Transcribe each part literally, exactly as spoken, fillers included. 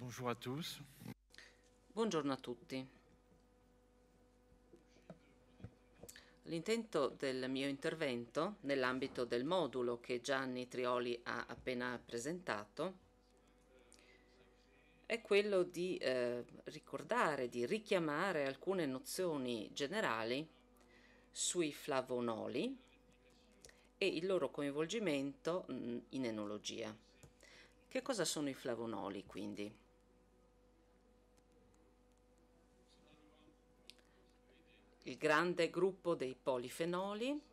Bonjour à tous. Buongiorno a tutti. L'intento del mio intervento, nell'ambito del modulo che Gianni Trioli ha appena presentato, è quello di eh, ricordare, di richiamare alcune nozioni generali sui flavonoli e il loro coinvolgimento mh, in enologia. Che cosa sono i flavonoli, quindi? Il grande gruppo dei polifenoli.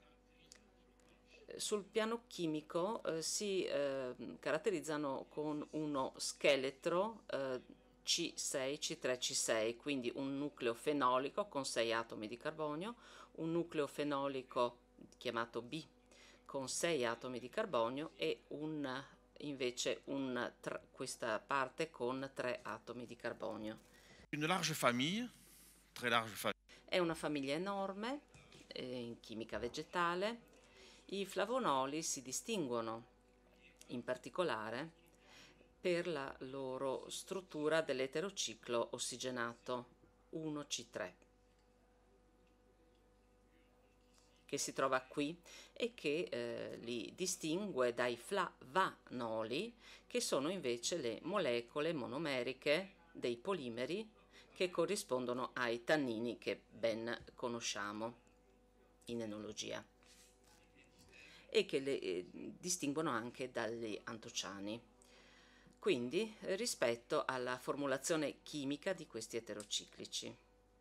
Sul piano chimico eh, si eh, caratterizzano con uno scheletro eh, C sei C tre C sei, quindi un nucleo fenolico con sei atomi di carbonio, un nucleo fenolico chiamato B con sei atomi di carbonio e un, invece un, questa parte con tre atomi di carbonio. Une large famille, très large famille. È una famiglia enorme eh, in chimica vegetale. I flavonoli si distinguono in particolare per la loro struttura dell'eterociclo ossigenato uno C tre, che si trova qui e che eh, li distingue dai flavanoli, che sono invece le molecole monomeriche dei polimeri che corrispondono ai tannini che ben conosciamo in enologia e che le eh, distinguono anche dagli antociani. Quindi eh, rispetto alla formulazione chimica di questi eterociclici.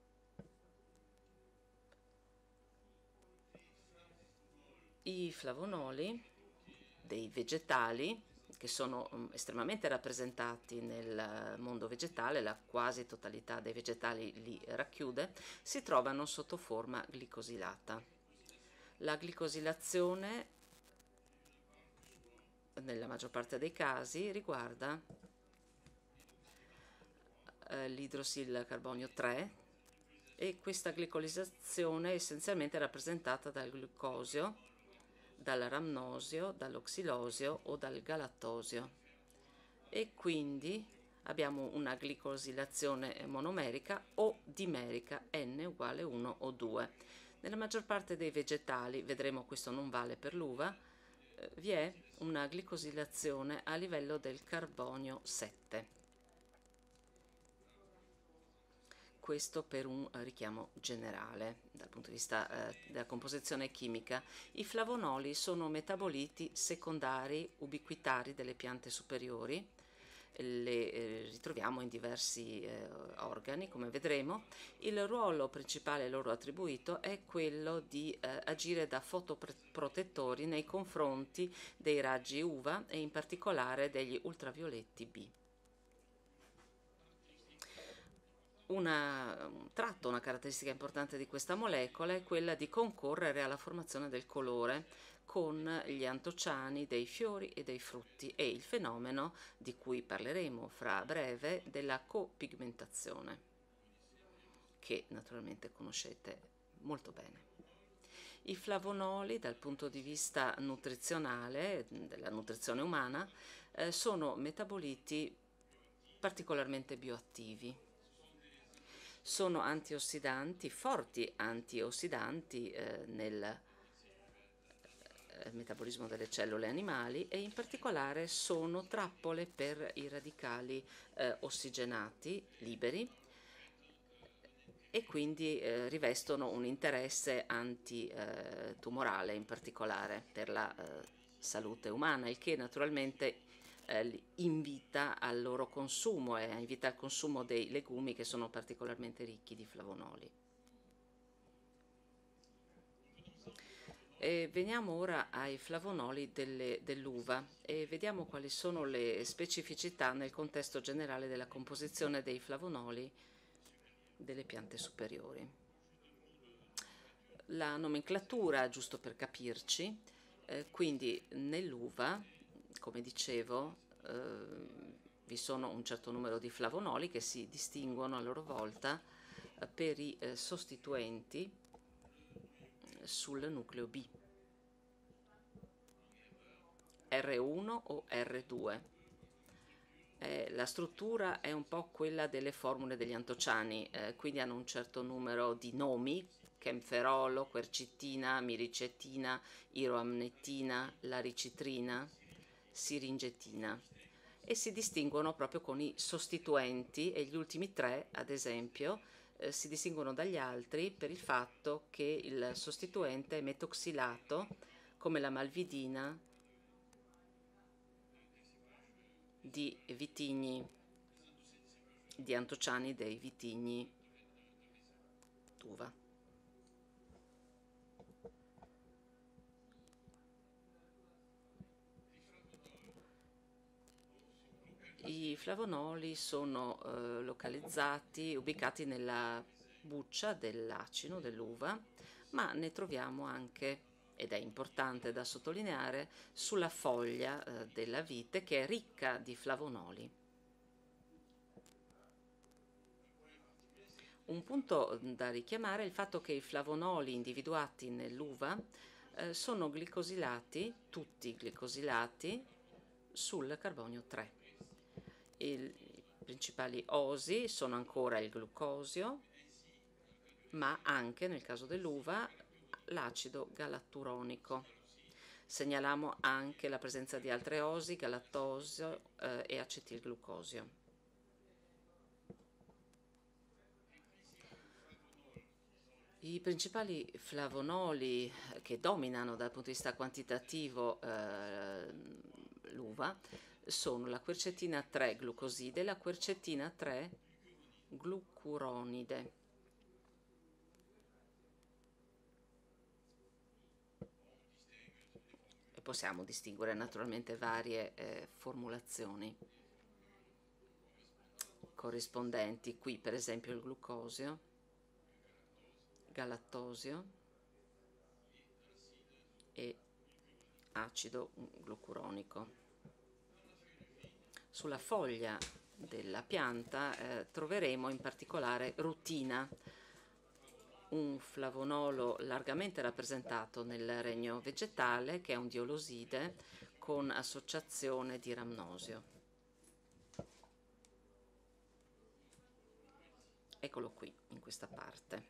I flavonoli dei vegetali, che sono um, estremamente rappresentati nel mondo vegetale, la quasi totalità dei vegetali li racchiude, si trovano sotto forma glicosilata. La glicosilazione nella maggior parte dei casi riguarda eh, l'idrosil carbonio tre e questa glicosizzazione è essenzialmente rappresentata dal glucosio, dal ramnosio, dall'oxilosio o dal galattosio e quindi abbiamo una glicosilazione monomerica o dimerica n uguale uno o due. Nella maggior parte dei vegetali, vedremo questo non vale per l'uva, eh, vi è una glicosilazione a livello del carbonio sette. Questo per un richiamo generale dal punto di vista eh, della composizione chimica. I flavonoli sono metaboliti secondari ubiquitari delle piante superiori, le eh, ritroviamo in diversi eh, organi, come vedremo. Il ruolo principale loro attribuito è quello di eh, agire da fotoprotettori nei confronti dei raggi U V A e in particolare degli ultravioletti B. Una, un tratto, una caratteristica importante di questa molecola è quella di concorrere alla formazione del colore con gli antociani dei fiori e dei frutti e il fenomeno di cui parleremo fra breve della copigmentazione, che naturalmente conoscete molto bene. I flavonoli dal punto di vista nutrizionale, della nutrizione umana, eh, sono metaboliti particolarmente bioattivi. Sono antiossidanti, forti antiossidanti eh, nel eh, metabolismo delle cellule animali e in particolare sono trappole per i radicali eh, ossigenati liberi e quindi eh, rivestono un interesse antitumorale in particolare per la eh, salute umana, il che naturalmente eh, invita al loro consumo e invita al consumo dei legumi che sono particolarmente ricchi di flavonoli. E veniamo ora ai flavonoli dell'uva e vediamo quali sono le specificità nel contesto generale della composizione dei flavonoli delle piante superiori. La nomenclatura, giusto per capirci, eh, quindi nell'uva, come dicevo, eh, vi sono un certo numero di flavonoli che si distinguono a loro volta eh, per i eh, sostituenti sul nucleo B, R uno o R due. Eh, la struttura è un po' quella delle formule degli antociani, eh, quindi hanno un certo numero di nomi: chemferolo, quercitina, miricetina, iroamnettina, laricitrina, siringetina, e si distinguono proprio con i sostituenti, e gli ultimi tre, ad esempio, eh, si distinguono dagli altri per il fatto che il sostituente è metoxilato, come la malvidina, di vitigni, di antociani dei vitigni d'uva. I flavonoli sono eh, localizzati, ubicati nella buccia dell'acino dell'uva, ma ne troviamo anche, ed è importante da sottolineare, sulla foglia eh, della vite, che è ricca di flavonoli. Un punto da richiamare è il fatto che i flavonoli individuati nell'uva eh, sono glicosilati, tutti glicosilati, sul carbonio tre. I principali osi sono ancora il glucosio, ma anche, nel caso dell'uva, l'acido galatturonico. Segnaliamo anche la presenza di altre osi, galattosio eh, e acetilglucosio. I principali flavonoli che dominano dal punto di vista quantitativo eh, l'uva sono la quercetina tre glucoside e la quercetina tre glucuronide. E possiamo distinguere naturalmente varie eh, formulazioni corrispondenti. Qui per esempio il glucosio, galattosio e acido glucuronico. Sulla foglia della pianta eh, troveremo in particolare rutina, un flavonolo largamente rappresentato nel regno vegetale, che è un dioloside con associazione di ramnosio. Eccolo qui, in questa parte.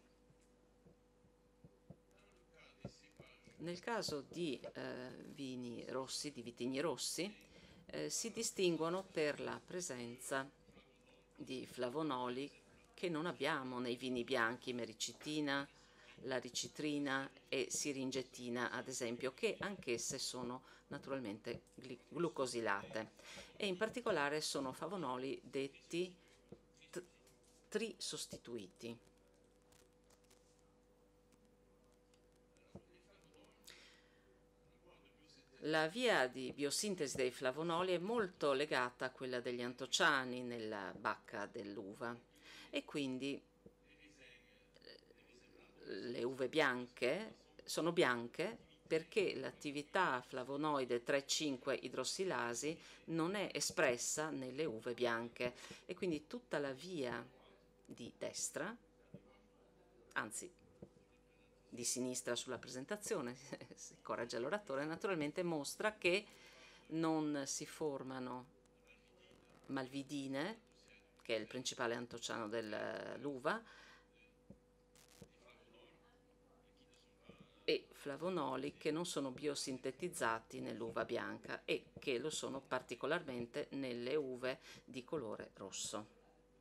Nel caso di eh, vini rossi, di vitigni rossi, eh, si distinguono per la presenza di flavonoli che non abbiamo nei vini bianchi, mericetina, laricitrina e siringetina, ad esempio, che anch'esse sono naturalmente glucosilate, e in particolare sono flavonoli detti trisostituiti. La via di biosintesi dei flavonoli è molto legata a quella degli antociani nella bacca dell'uva, e quindi le uve bianche sono bianche perché l'attività flavonoide tre cinque idrossilasi non è espressa nelle uve bianche, e quindi tutta la via di destra, anzi di sinistra sulla presentazione, si corregge l'oratore, naturalmente mostra che non si formano malvidine, che è il principale antociano dell'uva, e flavonoli che non sono biosintetizzati nell'uva bianca e che lo sono particolarmente nelle uve di colore rosso.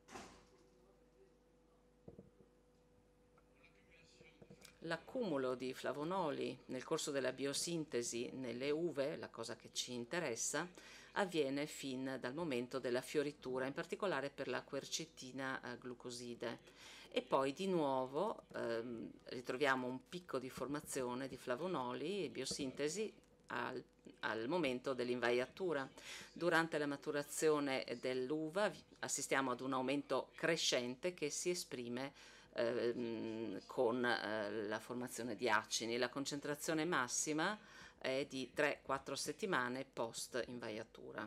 L'accumulo di flavonoli nel corso della biosintesi nelle uve, la cosa che ci interessa, avviene fin dal momento della fioritura, in particolare per la quercetina glucoside, e poi di nuovo ehm, ritroviamo un picco di formazione di flavonoli e biosintesi al, al momento dell'invaiatura. Durante la maturazione dell'uva assistiamo ad un aumento crescente che si esprime con eh, la formazione di acini. La concentrazione massima è di tre quattro settimane post invaiatura.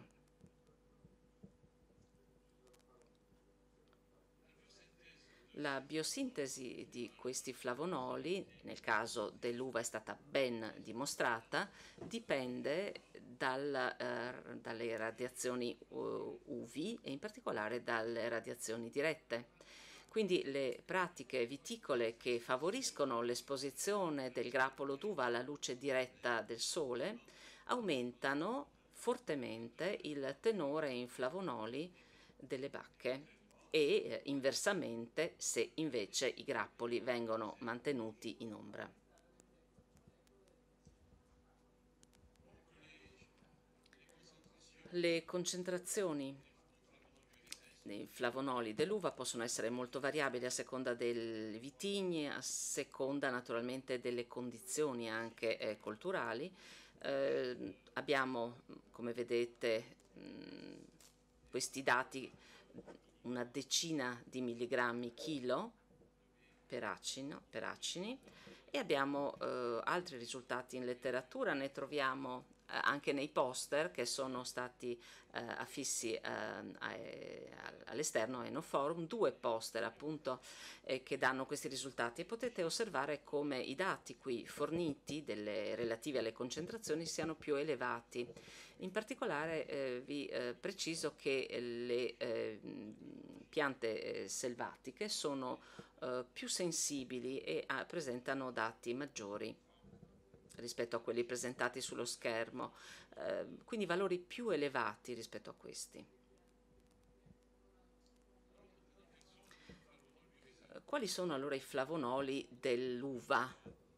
La biosintesi di questi flavonoli, nel caso dell'uva è stata ben dimostrata, dipende dal, eh, dalle radiazioni U V e in particolare dalle radiazioni dirette. Quindi le pratiche viticole che favoriscono l'esposizione del grappolo d'uva alla luce diretta del sole aumentano fortemente il tenore in flavonoli delle bacche e eh, inversamente se invece i grappoli vengono mantenuti in ombra. Le concentrazioni dei flavonoli dell'uva possono essere molto variabili a seconda dei vitigni, a seconda naturalmente delle condizioni anche eh, culturali. Eh, abbiamo, come vedete, mh, questi dati, una decina di milligrammi chilo per acino, per acini, e abbiamo eh, altri risultati in letteratura, ne troviamo eh, anche nei poster che sono stati eh, affissi eh, all'esterno a Enoforum, due poster appunto eh, che danno questi risultati, e potete osservare come i dati qui forniti delle, relativi alle concentrazioni siano più elevati. In particolare eh, vi eh, preciso che le eh, piante eh, selvatiche sono eh, più sensibili e ah, presentano dati maggiori rispetto a quelli presentati sullo schermo, eh, quindi valori più elevati rispetto a questi. Quali sono allora i flavonoli dell'uva,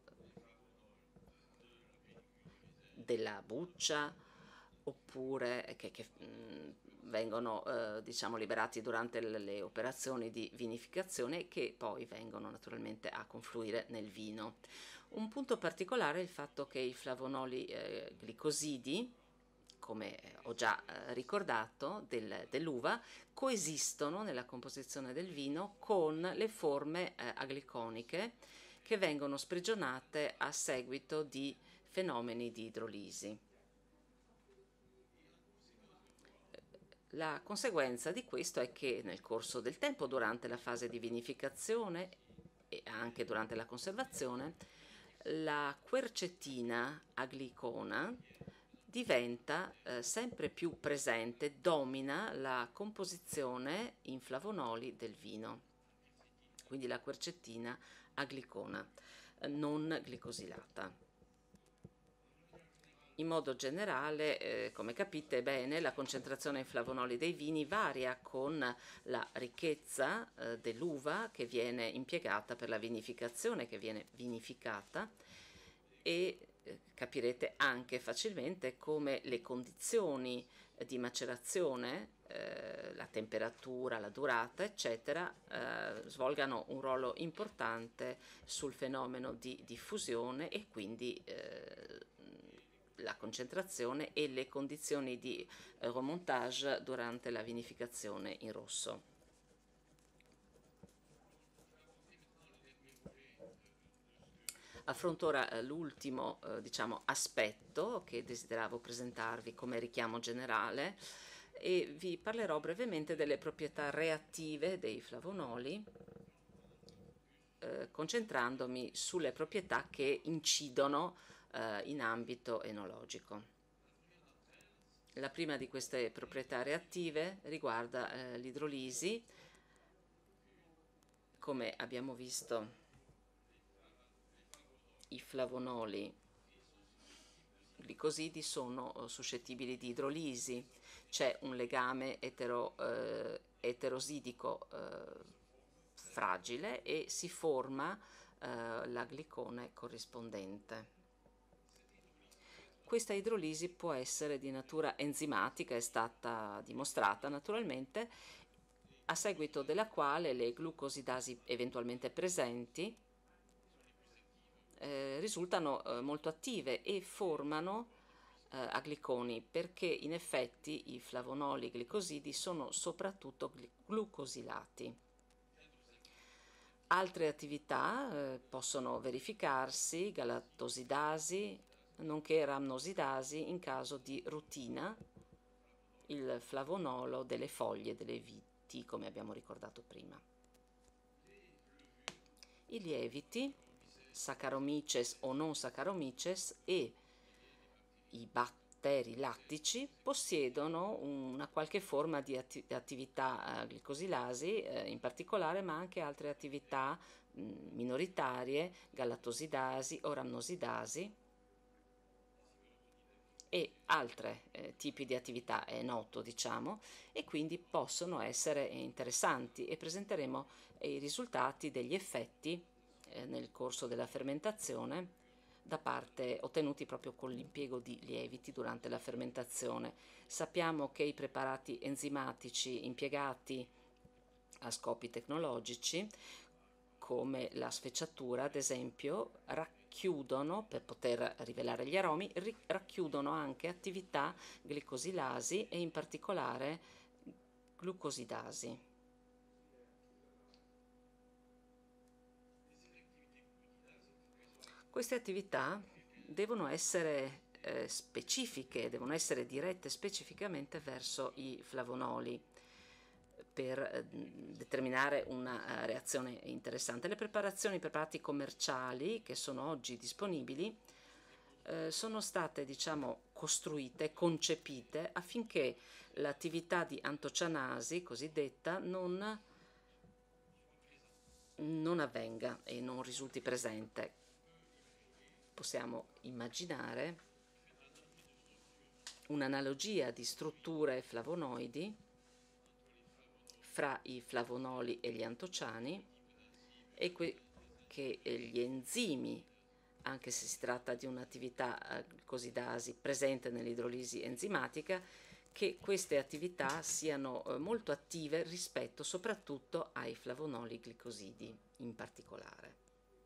della buccia, oppure che, che mh, vengono eh, diciamo liberati durante le, le operazioni di vinificazione e che poi vengono naturalmente a confluire nel vino? Un punto particolare è il fatto che i flavonoli eh, glicosidi, come ho già eh, ricordato, del, dell'uva, coesistono nella composizione del vino con le forme eh, agliconiche che vengono sprigionate a seguito di fenomeni di idrolisi. La conseguenza di questo è che nel corso del tempo, durante la fase di vinificazione e anche durante la conservazione, la quercetina aglicona diventa eh, sempre più presente, domina la composizione in flavonoli del vino, quindi la quercetina aglicona, eh, non glicosilata. In modo generale, eh, come capite bene, la concentrazione in flavonoli dei vini varia con la ricchezza eh, dell'uva che viene impiegata per la vinificazione, che viene vinificata, e eh, capirete anche facilmente come le condizioni eh, di macerazione, eh, la temperatura, la durata, eccetera, eh, svolgano un ruolo importante sul fenomeno di diffusione e quindi eh, la concentrazione e le condizioni di remontage durante la vinificazione in rosso. Affronto ora l'ultimo eh, diciamo, aspetto che desideravo presentarvi come richiamo generale e vi parlerò brevemente delle proprietà reattive dei flavonoli, eh, concentrandomi sulle proprietà che incidono eh, in ambito enologico. La prima di queste proprietà reattive riguarda eh, l'idrolisi. Come abbiamo visto, i flavonoli glicosidi sono suscettibili di idrolisi, c'è un legame etero, eh, eterosidico eh, fragile e si forma eh, l'aglicone corrispondente. Questa idrolisi può essere di natura enzimatica, è stata dimostrata naturalmente, a seguito della quale le glucosidasi eventualmente presenti eh, risultano eh, molto attive e formano eh, agliconi, perché in effetti i flavonoli glicosidi sono soprattutto glucosilati. Altre attività eh, possono verificarsi, galattosidasi, nonché ramnosidasi in caso di rutina, il flavonolo delle foglie delle viti, come abbiamo ricordato prima. I lieviti, Saccharomyces o non Saccharomyces, e i, esteri lattici possiedono una qualche forma di atti- attività eh, glicosilasi eh, in particolare, ma anche altre attività mh, minoritarie, gallattosidasi o rannosidasi e altri eh, tipi di attività, è noto diciamo, e quindi possono essere interessanti e presenteremo eh, i risultati degli effetti eh, nel corso della fermentazione da parte ottenuti proprio con l'impiego di lieviti durante la fermentazione. Sappiamo che i preparati enzimatici impiegati a scopi tecnologici, come la sfecciatura ad esempio, racchiudono, per poter rivelare gli aromi, ri- racchiudono anche attività glicosilasi e in particolare glucosidasi. Queste attività devono essere eh, specifiche, devono essere dirette specificamente verso i flavonoli per eh, determinare una eh, reazione interessante. Le preparazioni, i preparati commerciali che sono oggi disponibili eh, sono state, diciamo, costruite, concepite affinché l'attività di antocianasi cosiddetta non, non avvenga e non risulti presente. Possiamo immaginare un'analogia di strutture flavonoidi fra i flavonoli e gli antociani e que- che eh, gli enzimi, anche se si tratta di un'attività glicosidasi presente nell'idrolisi enzimatica, che queste attività siano eh, molto attive rispetto soprattutto ai flavonoli glicosidi in particolare.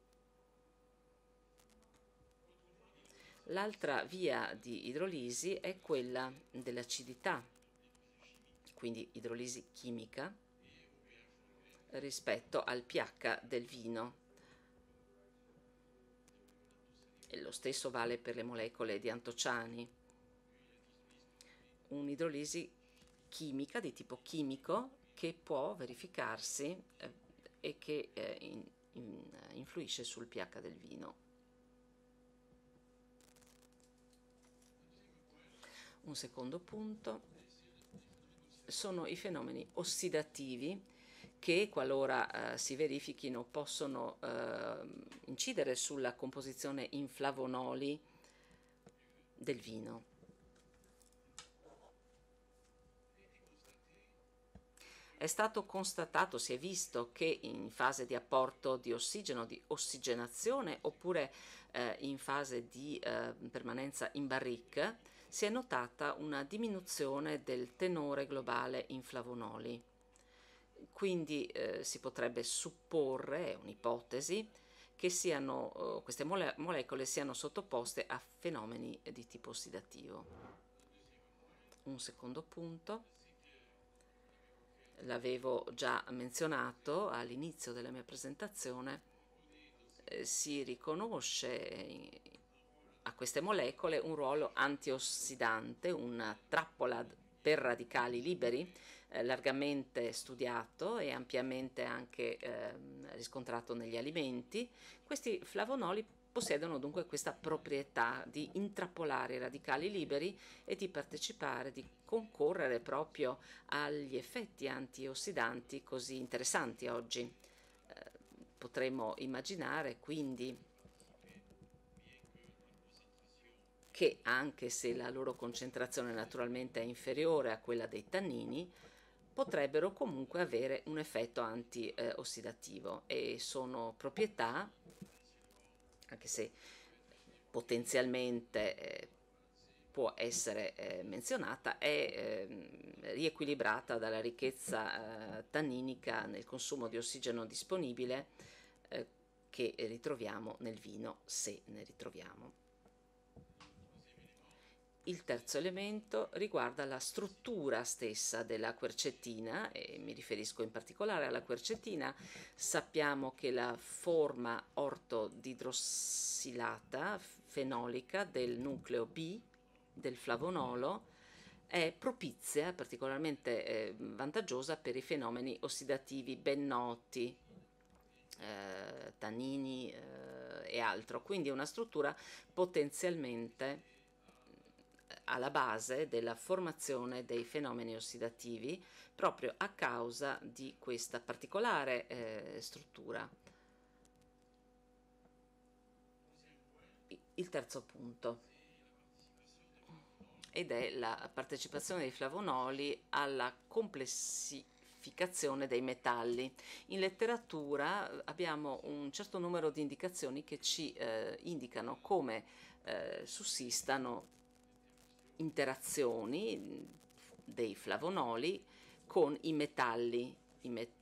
L'altra via di idrolisi è quella dell'acidità, quindi idrolisi chimica, rispetto al pH del vino. E lo stesso vale per le molecole di antociani. Un'idrolisi chimica di tipo chimico che può verificarsi eh, e che eh, in, in, influisce sul pH del vino. Un secondo punto sono i fenomeni ossidativi che, qualora eh, si verifichino, possono eh, incidere sulla composizione in flavonoli del vino. È stato constatato, si è visto che in fase di apporto di ossigeno, di ossigenazione, oppure eh, in fase di eh, permanenza in barrique, si è notata una diminuzione del tenore globale in flavonoli. Quindi eh, si potrebbe supporre, è un'ipotesi, che siano, eh, queste mole- molecole siano sottoposte a fenomeni di tipo ossidativo. Un secondo punto, l'avevo già menzionato all'inizio della mia presentazione, eh, si riconosce a queste molecole un ruolo antiossidante, una trappola per radicali liberi, eh, largamente studiato e ampiamente anche eh, riscontrato negli alimenti. Questi flavonoli possiedono dunque questa proprietà di intrappolare i radicali liberi e di partecipare, di concorrere proprio agli effetti antiossidanti così interessanti oggi. Eh, potremmo immaginare quindi che, anche se la loro concentrazione naturalmente è inferiore a quella dei tannini, potrebbero comunque avere un effetto antiossidativo e sono proprietà, anche se potenzialmente eh, può essere eh, menzionata, è eh, riequilibrata dalla ricchezza eh, tanninica nel consumo di ossigeno disponibile eh, che ritroviamo nel vino, se ne ritroviamo. Il terzo elemento riguarda la struttura stessa della quercetina e mi riferisco in particolare alla quercetina. Sappiamo che la forma ortodidrossilata fenolica del nucleo B del flavonolo è propizia, particolarmente eh, vantaggiosa per i fenomeni ossidativi ben noti, eh, tannini eh, e altro, quindi è una struttura potenzialmente alla base della formazione dei fenomeni ossidativi proprio a causa di questa particolare eh, struttura. Il terzo punto, ed è la partecipazione dei flavonoli alla complessificazione dei metalli. In letteratura abbiamo un certo numero di indicazioni che ci eh, indicano come eh, sussistano interazioni dei flavonoli con i metalli, i met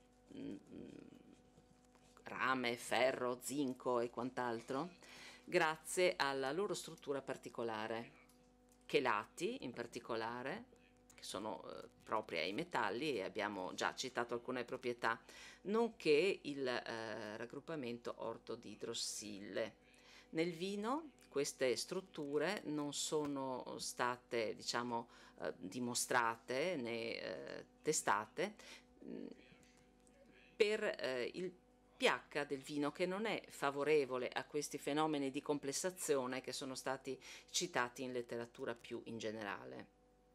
rame, ferro, zinco e quant'altro, grazie alla loro struttura particolare. Chelati in particolare, che sono eh, propri ai metalli, e abbiamo già citato alcune proprietà, nonché il eh, raggruppamento ortodidrossille. Nel vino queste strutture non sono state, diciamo, eh, dimostrate né eh, testate mh, per eh, il pH del vino, che non è favorevole a questi fenomeni di complessazione che sono stati citati in letteratura più in generale.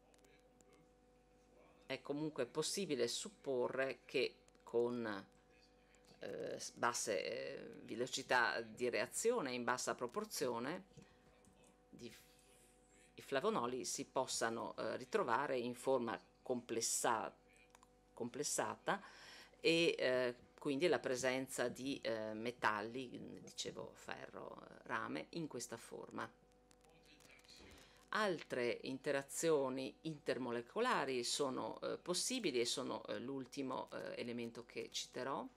È comunque possibile supporre che con eh, basse eh, velocità di reazione in bassa proporzione di, i flavonoli si possano eh, ritrovare in forma complessa, complessata e eh, quindi la presenza di eh, metalli, dicevo ferro, rame, in questa forma. Altre interazioni intermolecolari sono eh, possibili e sono eh, l'ultimo eh, elemento che citerò,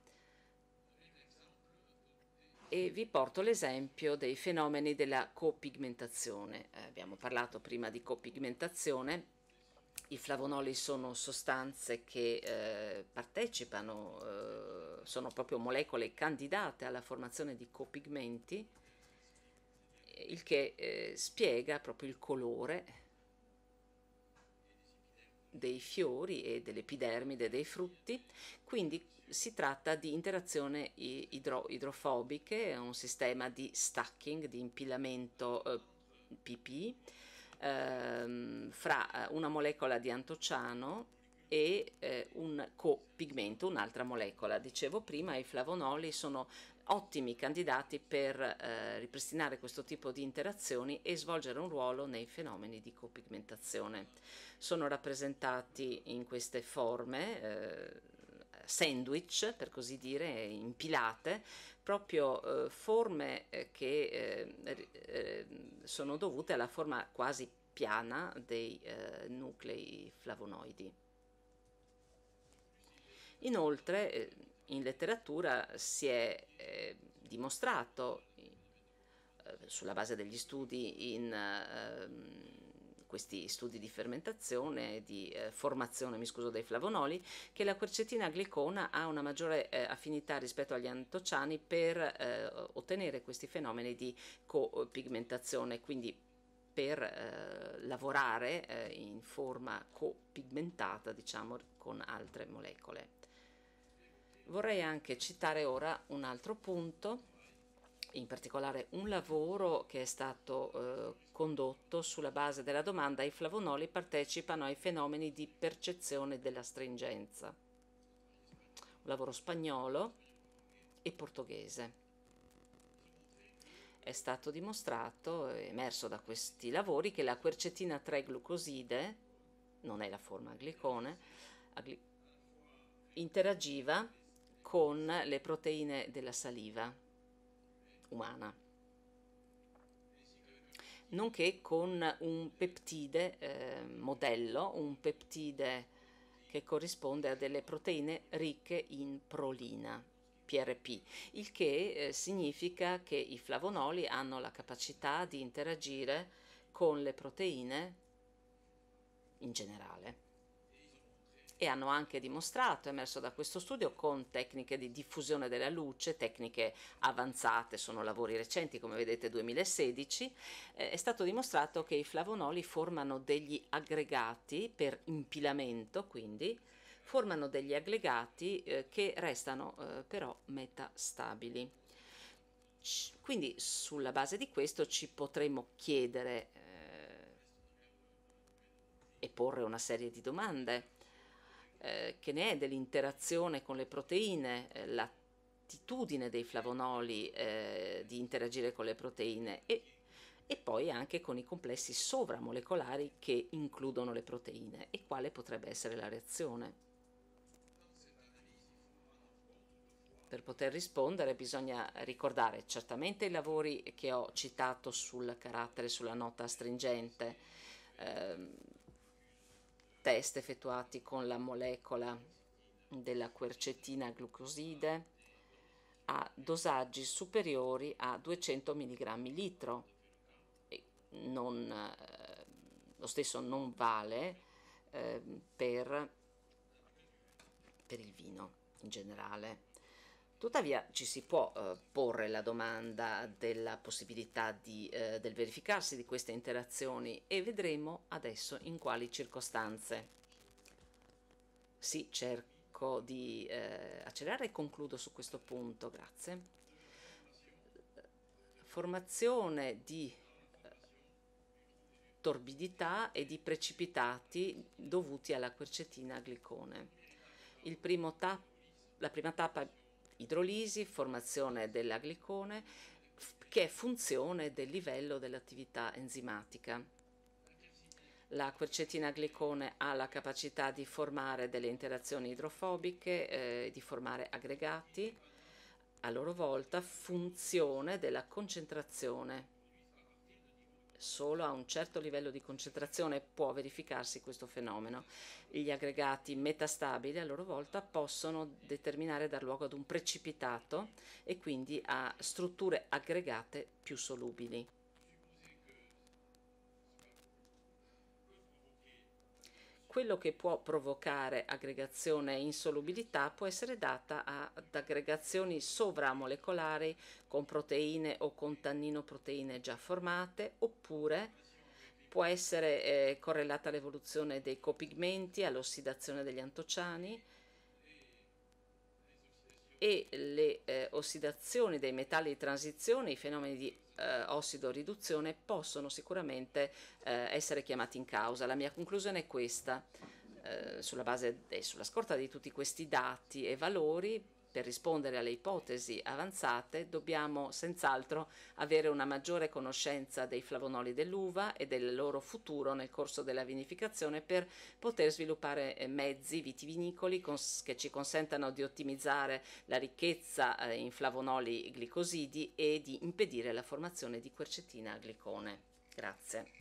e vi porto l'esempio dei fenomeni della copigmentazione. Eh, abbiamo parlato prima di copigmentazione. I flavonoli sono sostanze che eh, partecipano, eh, sono proprio molecole candidate alla formazione di copigmenti, il che eh, spiega proprio il colore dei fiori e dell'epidermide dei frutti. Quindi si tratta di interazioni idro idrofobiche, un sistema di stacking, di impilamento eh, P P ehm, fra una molecola di antociano e eh, un copigmento, un'altra molecola. Dicevo prima, i flavonoli sono ottimi candidati per eh, ripristinare questo tipo di interazioni e svolgere un ruolo nei fenomeni di copigmentazione. Sono rappresentati in queste forme eh, sandwich, per così dire, impilate, proprio eh, forme eh, che eh, eh, sono dovute alla forma quasi piana dei eh, nuclei flavonoidi. Inoltre eh, in letteratura si è eh, dimostrato, eh, sulla base degli studi in eh, questi studi di fermentazione, di eh, formazione, mi scuso, dei flavonoli, che la quercetina glicona ha una maggiore eh, affinità rispetto agli antociani per eh, ottenere questi fenomeni di copigmentazione, quindi per eh, lavorare eh, in forma copigmentata, diciamo, con altre molecole. Vorrei anche citare ora un altro punto, in particolare un lavoro che è stato eh, condotto sulla base della domanda: i flavonoli partecipano ai fenomeni di percezione della stringenza. Un lavoro spagnolo e portoghese. È stato dimostrato, è emerso da questi lavori, che la quercetina tre glucoside, non è la forma glicone, interagiva con le proteine della saliva umana, nonché con un peptide eh, modello, un peptide che corrisponde a delle proteine ricche in prolina, P R P, il che eh, significa che i flavonoli hanno la capacità di interagire con le proteine in generale. E hanno anche dimostrato, è emerso da questo studio, con tecniche di diffusione della luce, tecniche avanzate, sono lavori recenti, come vedete duemilasedici, eh, è stato dimostrato che i flavonoli formano degli aggregati per impilamento, quindi formano degli aggregati eh, che restano eh, però metastabili. Quindi sulla base di questo ci potremmo chiedere eh, e porre una serie di domande. Eh, che ne è dell'interazione con le proteine, eh, l'attitudine dei flavonoli eh, di interagire con le proteine e, e poi anche con i complessi sovramolecolari che includono le proteine e quale potrebbe essere la reazione. Per poter rispondere bisogna ricordare certamente i lavori che ho citato sul carattere, sulla nota astringente, ehm, test effettuati con la molecola della quercetina glucoside a dosaggi superiori a duecento milligrammi litro. E non, eh, lo stesso non vale eh, per, per il vino in generale. Tuttavia ci si può eh, porre la domanda della possibilità di, eh, del verificarsi di queste interazioni e vedremo adesso in quali circostanze. Sì, cerco di eh, accelerare e concludo su questo punto, grazie. Formazione di eh, torbidità e di precipitati dovuti alla quercetina glicone. Il primo tap, la prima tappa idrolisi, formazione della glicone, che è funzione del livello dell'attività enzimatica. La quercetina glicone ha la capacità di formare delle interazioni idrofobiche, eh, di formare aggregati, a loro volta funzione della concentrazione. Solo a un certo livello di concentrazione può verificarsi questo fenomeno. Gli aggregati metastabili a loro volta possono determinare, dar luogo ad un precipitato e quindi a strutture aggregate più solubili. Quello che può provocare aggregazione e insolubilità può essere data ad aggregazioni sovramolecolari con proteine o con tanninoproteine già formate, oppure può essere eh, correlata all'evoluzione dei copigmenti, all'ossidazione degli antociani, e le eh, ossidazioni dei metalli di transizione, i fenomeni di eh, ossidoriduzione possono sicuramente eh, essere chiamati in causa. La mia conclusione è questa: eh, sulla base e sulla scorta di tutti questi dati e valori, per rispondere alle ipotesi avanzate dobbiamo senz'altro avere una maggiore conoscenza dei flavonoli dell'uva e del loro futuro nel corso della vinificazione per poter sviluppare mezzi vitivinicoli che ci consentano di ottimizzare la ricchezza in flavonoli glicosidi e di impedire la formazione di quercetina glicone. Grazie.